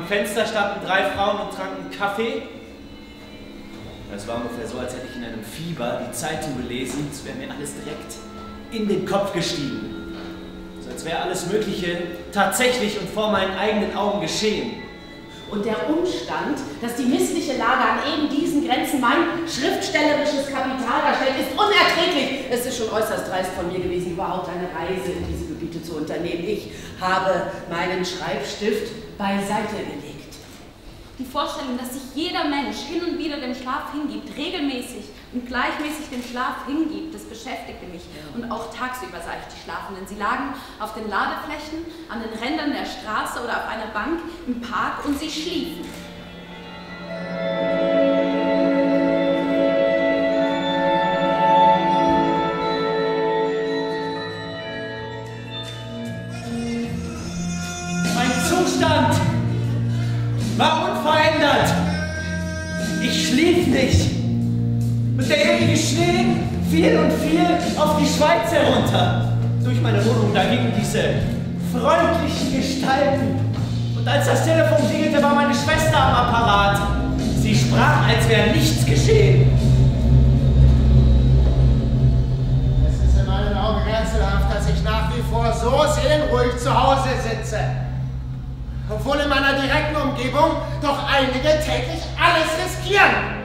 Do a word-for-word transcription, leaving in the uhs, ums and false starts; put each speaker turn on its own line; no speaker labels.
Fenster standen drei Frauen und tranken Kaffee. Es war ungefähr so, als hätte ich in einem Fieber die Zeitung gelesen. Es wäre mir alles direkt in den Kopf gestiegen. So als wäre alles Mögliche tatsächlich und vor meinen eigenen Augen geschehen.
Und der Umstand, dass die missliche Lage an eben diesen Grenzen mein schriftstellerisches Kapital darstellt, ist unerträglich. Es ist schon äußerst dreist von mir gewesen, überhaupt eine Reise in diese Gebiete zu unternehmen. Ich habe meinen Schreibstift beiseite gelegt.
Die Vorstellung, dass sich jeder Mensch hin und wieder dem Schlaf hingibt, regelmäßig und gleichmäßig dem Schlaf hingibt, das beschäftigte mich. Und auch tagsüber sah ich die Schlafenden. Sie lagen auf den Ladeflächen, an den Rändern der Straße oder auf einer Bank im Park und sie schliefen.
Mein Zustand war unverändert. Ich schlief nicht. Und der ewige Schnee fiel und fiel auf die Schweiz herunter. Durch meine Wohnung, da gingen diese freundlichen Gestalten. Und als das Telefon klingelte, war meine Schwester am Apparat. Sie sprach, als wäre nichts geschehen.
Es ist in meinen Augen rätselhaft, dass ich nach wie vor so seelenruhig zu Hause sitze. Obwohl in meiner direkten Umgebung doch einige täglich alles riskieren.